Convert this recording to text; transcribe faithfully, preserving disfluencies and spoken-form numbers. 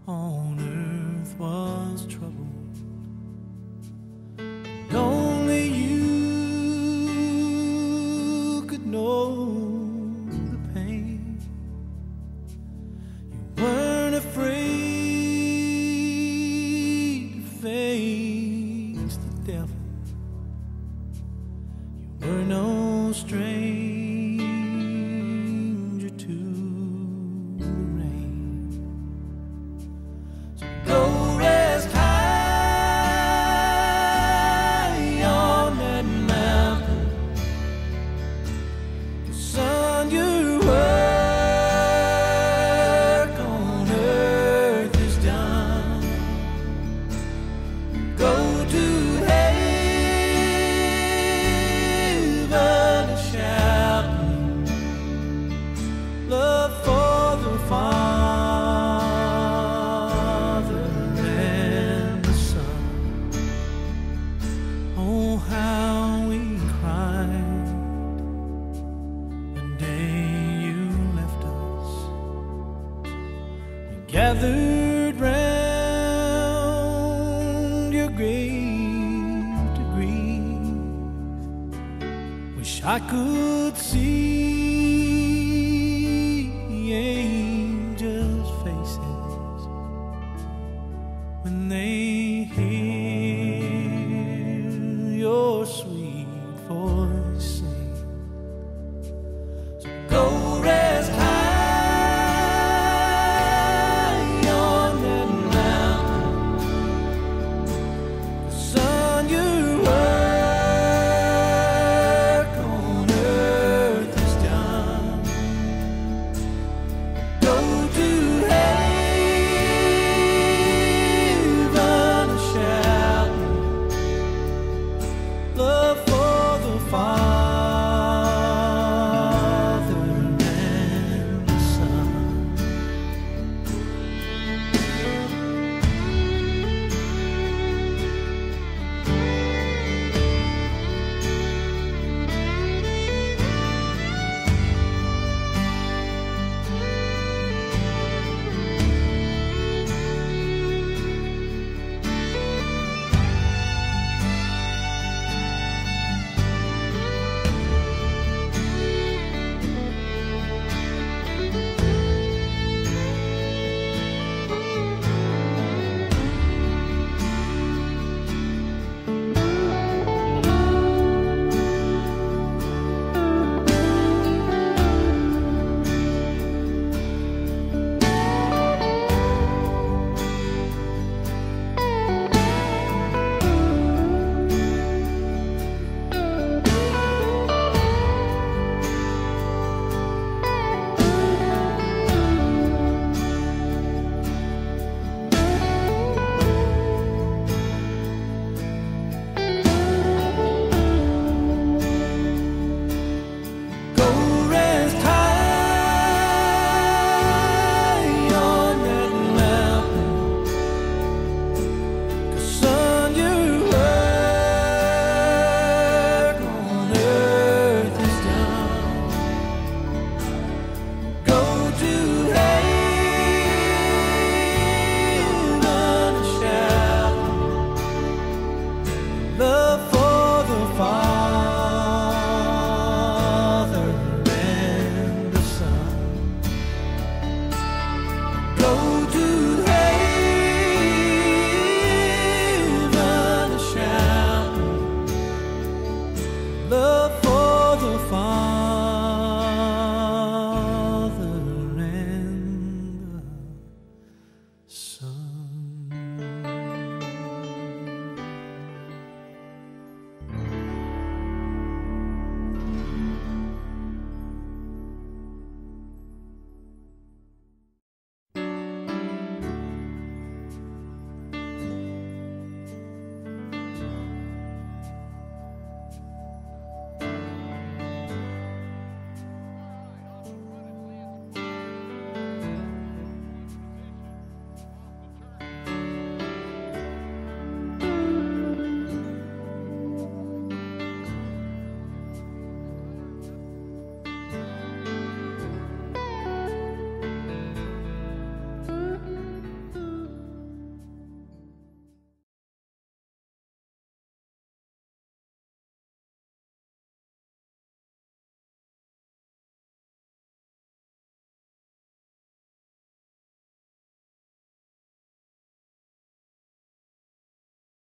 on earth was troubled, and only you could know the pain. You weren't afraid to face the devil. You were no stranger to the rain. So go rest high on that mountain, son. Your work on earth is done. Go to heaven shouting love for the Father and the Son. Oh, how we cried the day you left us. We gathered round your grave to grieve. Wish I could see